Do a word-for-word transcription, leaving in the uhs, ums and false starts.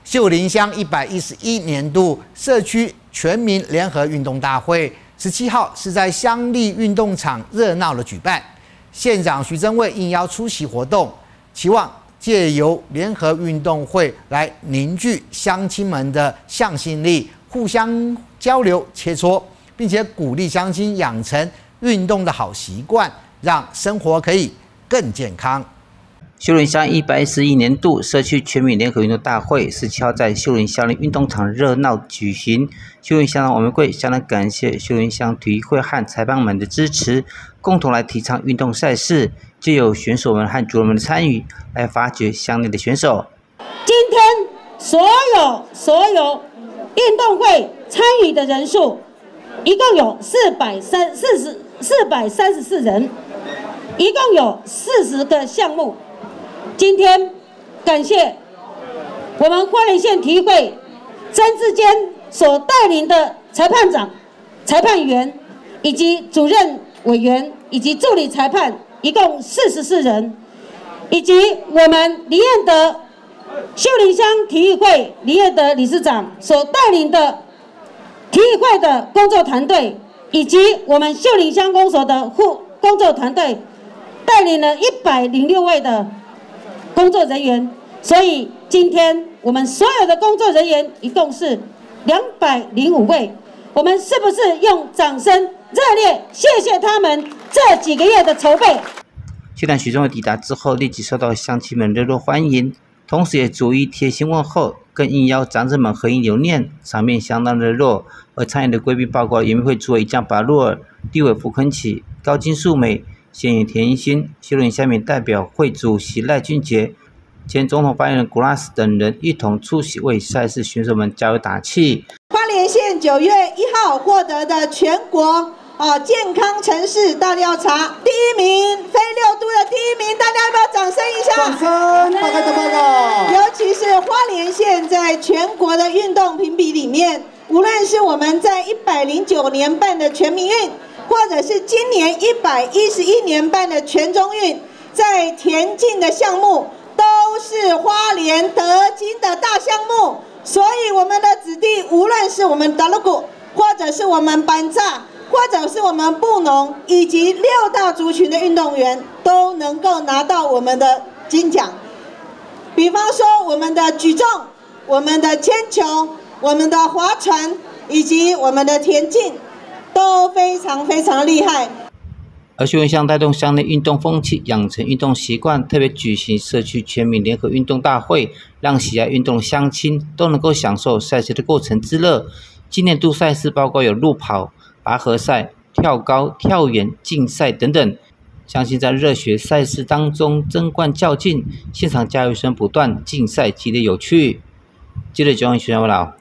秀林乡一百一十一年度社区全民联合运动大会十七号是在乡立运动场热闹的举办，县长徐榛蔚应邀出席活动，期望借由联合运动会来凝聚乡亲们的向心力，互相交流切磋，并且鼓励乡亲养成运动的好习惯，让生活可以更健康。 秀林乡一百一十一年度社区全民联合运动大会十七号在秀林乡的运动场热闹举行。秀林乡王玫瑰相当感谢秀林乡体育会和裁判们的支持，共同来提倡运动赛事，藉由选手们和主人们的参与，来发掘乡内的选手。 今天所有所有运动会参与的人数，一共有四百三四十四百三十四人，一共有四十个项目。今天感谢我们花莲县体育会曾志坚所带领的裁判长、裁判员以及主任委员以及助理裁判，一共四十四人，以及我们李彦德秀林乡体育会李彦德理事长所带领的体育会的工作团队，以及我们秀林乡公所的护工作团队，带领了一百零六位的工作人员，所以今天我们所有的工作人员一共是两百零五位。我们是不是用掌声热烈谢谢他们这几个月的筹备？ 县长徐榛蔚抵达之后，立即受到乡亲们热烈欢迎，同时也逐一贴心问候，更应邀长者们合影留念，场面相当热络。而参与的贵宾包括原民会主委江拔洛尔、立委傅昆萁、高金素梅、县议田英新、秀林乡民代表会主席赖俊杰、前总统发言人古拉斯等人一同出席，为赛事选手们加油打气。 花莲县九月一号获得的全国哦健康城市大调查第一名，非六都的第一名，大家要不要掌声一下？ 掌声！报告的报告。 尤其是花莲县在全国的运动评比里面，无论是我们在一百零九年办的全民运，或者是今年一百一十一年办的全中运，在田径的项目都是花莲得金的大项目，所以我们的子弟，无论是我们达鲁古，或者是我们班炸，或者是我们布农，以及六大族群的运动员，都能够拿到我们的金奖。比方说我们的举重、我们的铅球、我们的划船，以及我们的田径，都非常非常厉害。 而秀林乡带动乡内运动风气，养成运动习惯，特别举行社区全民联合运动大会，让喜爱运动的乡亲都能够享受赛事的过程之乐。今年度赛事包括有路跑、拔河赛、跳高、跳远、竞赛等等，相信在热血赛事当中争冠较劲，现场加油声不断，竞赛激烈有趣。记者九号徐阳报道。